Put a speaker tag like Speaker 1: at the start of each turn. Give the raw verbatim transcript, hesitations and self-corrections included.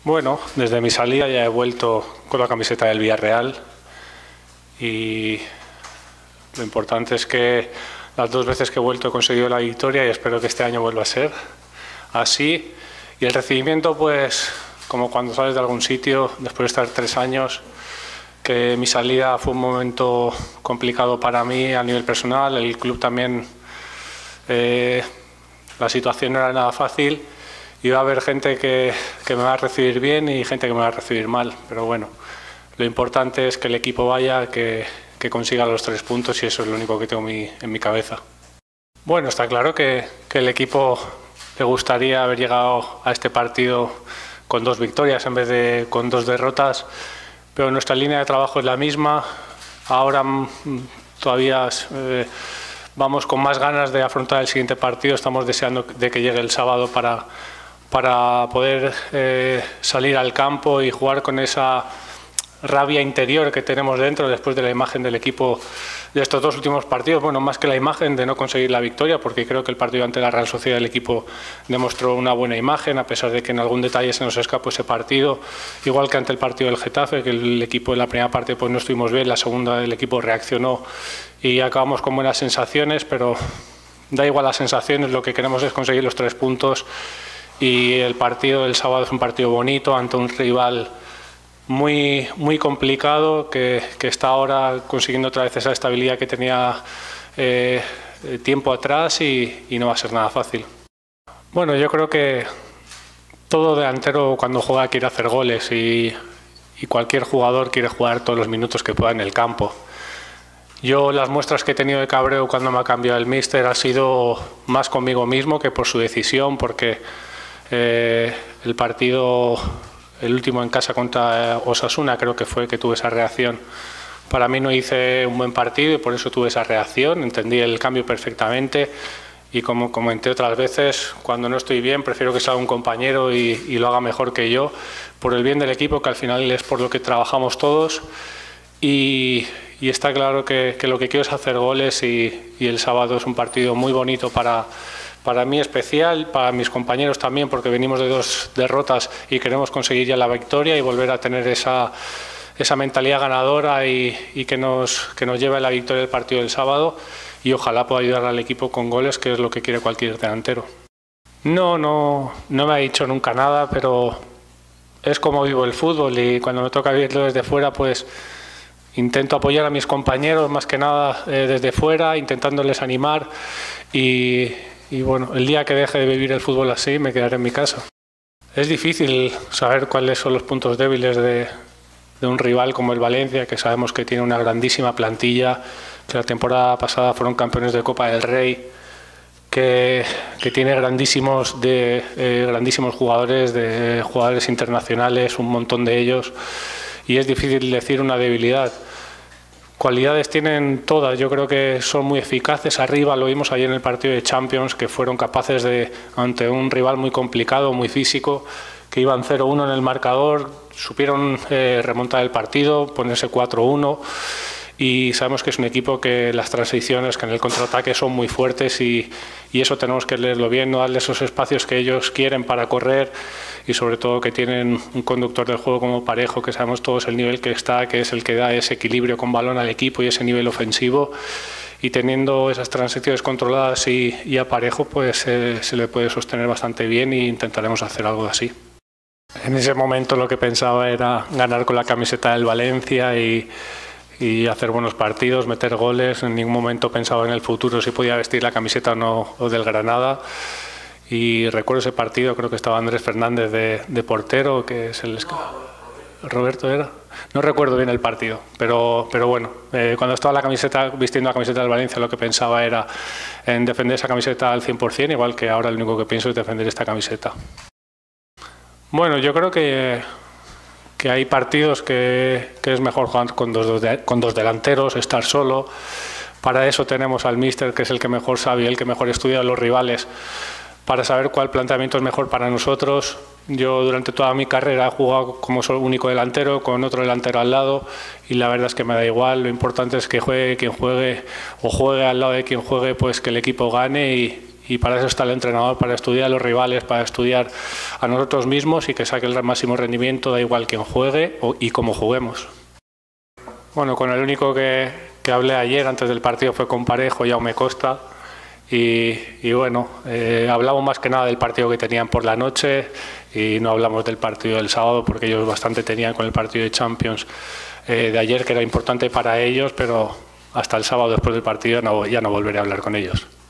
Speaker 1: Bueno, desde mi salida ya he vuelto con la camiseta del Villarreal y lo importante es que las dos veces que he vuelto he conseguido la victoria y espero que este año vuelva a ser así. Y el recibimiento, pues, como cuando sales de algún sitio, después de estar tres años, que mi salida fue un momento complicado para mí a nivel personal, el club también, eh, la situación no era nada fácil. Y va a haber gente que, que me va a recibir bien y gente que me va a recibir mal, pero bueno, lo importante es que el equipo vaya, que, que consiga los tres puntos y eso es lo único que tengo mi, en mi cabeza. Bueno, está claro que, que el equipo le gustaría haber llegado a este partido con dos victorias en vez de con dos derrotas, pero nuestra línea de trabajo es la misma. Ahora todavía eh, vamos con más ganas de afrontar el siguiente partido, estamos deseando de que llegue el sábado para para poder eh, salir al campo y jugar con esa rabia interior que tenemos dentro después de la imagen del equipo de estos dos últimos partidos. Bueno, más que la imagen de no conseguir la victoria, porque creo que el partido ante la Real Sociedad el equipo demostró una buena imagen, a pesar de que en algún detalle se nos escapó ese partido, igual que ante el partido del Getafe, que el equipo en la primera parte pues no estuvimos bien, la segunda el equipo reaccionó y acabamos con buenas sensaciones, pero da igual las sensaciones, lo que queremos es conseguir los tres puntos. Y el partido del sábado es un partido bonito ante un rival muy, muy complicado que, que está ahora consiguiendo otra vez esa estabilidad que tenía eh, tiempo atrás y, y no va a ser nada fácil. Bueno, yo creo que todo delantero cuando juega quiere hacer goles y, y cualquier jugador quiere jugar todos los minutos que pueda en el campo. Yo las muestras que he tenido de cabreo cuando me ha cambiado el míster ha sido más conmigo mismo que por su decisión, porque Eh, el partido, el último en casa contra Osasuna, creo que fue que tuve esa reacción. Para mí no hice un buen partido y por eso tuve esa reacción, entendí el cambio perfectamente y como comenté otras veces, cuando no estoy bien prefiero que salga un compañero y, y lo haga mejor que yo, por el bien del equipo, que al final es por lo que trabajamos todos y, y está claro que, que lo que quiero es hacer goles y, y el sábado es un partido muy bonito para Para mí especial, para mis compañeros también, porque venimos de dos derrotas y queremos conseguir ya la victoria y volver a tener esa, esa mentalidad ganadora y, y que, nos, que nos lleve a la victoria del partido del sábado y ojalá pueda ayudar al equipo con goles, que es lo que quiere cualquier delantero. No, no, no me ha dicho nunca nada, pero es como vivo el fútbol y cuando me toca vivirlo desde fuera, pues intento apoyar a mis compañeros más que nada eh, desde fuera, intentándoles animar y Y bueno, el día que deje de vivir el fútbol así, me quedaré en mi casa. Es difícil saber cuáles son los puntos débiles de, de un rival como el Valencia, que sabemos que tiene una grandísima plantilla, que la temporada pasada fueron campeones de Copa del Rey, que, que tiene grandísimos, de, eh, grandísimos jugadores, de jugadores internacionales, un montón de ellos, y es difícil decir una debilidad. Cualidades tienen todas, yo creo que son muy eficaces arriba, lo vimos ayer en el partido de Champions, que fueron capaces de, ante un rival muy complicado, muy físico, que iban cero uno en el marcador, supieron eh, remontar el partido, ponerse cuatro uno y sabemos que es un equipo que las transiciones, que en el contraataque son muy fuertes y, y eso tenemos que leerlo bien, no darle esos espacios que ellos quieren para correr y sobre todo que tienen un conductor del juego como Parejo, que sabemos todos el nivel que está, que es el que da ese equilibrio con balón al equipo y ese nivel ofensivo y teniendo esas transiciones controladas y, y a Parejo pues eh, se le puede sostener bastante bien e intentaremos hacer algo así. En ese momento lo que pensaba era ganar con la camiseta del Valencia y y hacer buenos partidos, meter goles. En ningún momento pensaba en el futuro si podía vestir la camiseta o no o del Granada. Y recuerdo ese partido, creo que estaba Andrés Fernández de, de portero, que es el... ¿Roberto era? No recuerdo bien el partido, pero, pero bueno, eh, cuando estaba la camiseta, vistiendo la camiseta del Valencia, lo que pensaba era en defender esa camiseta al cien por cien, igual que ahora lo único que pienso es defender esta camiseta. Bueno, yo creo que... que hay partidos que, que es mejor jugar con dos, con dos delanteros, estar solo. Para eso tenemos al míster, que es el que mejor sabe, el que mejor estudia a los rivales, para saber cuál planteamiento es mejor para nosotros. Yo durante toda mi carrera he jugado como solo único delantero, con otro delantero al lado, y la verdad es que me da igual. Lo importante es que juegue quien juegue, o juegue al lado de quien juegue, pues que el equipo gane y, y para eso está el entrenador, para estudiar a los rivales, para estudiar a nosotros mismos y que saque el máximo rendimiento, da igual quién juegue o, y cómo juguemos. Bueno, con el único que, que hablé ayer antes del partido fue con Parejo, Jaume Costa, y, y bueno, eh, hablamos más que nada del partido que tenían por la noche y no hablamos del partido del sábado porque ellos bastante tenían con el partido de Champions eh, de ayer, que era importante para ellos, pero hasta el sábado después del partido no, ya no volveré a hablar con ellos.